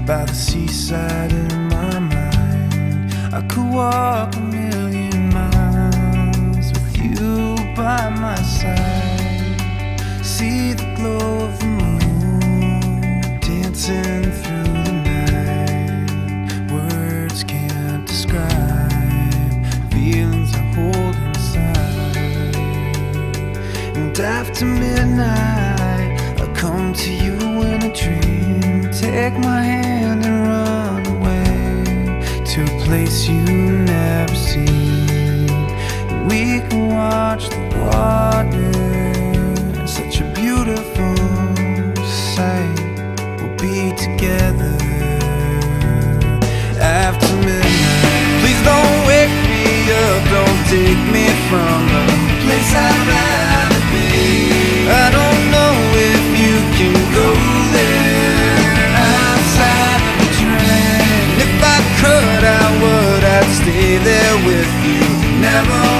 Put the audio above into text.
by the seaside in my mind. I could walk a million miles with you by my side. See the glow of the moon dancing through the night. Words can't describe feelings I hold inside. And after midnight I'll come to you in a dream. Take my hand and run away to a place you never seen. And we can watch the water, such a beautiful sight. We'll be together after midnight. Please don't wake me up, don't take me from the place I'd rather be. I don't know if you can go there outside of the train. If I could, I would, I'd stay there with you, never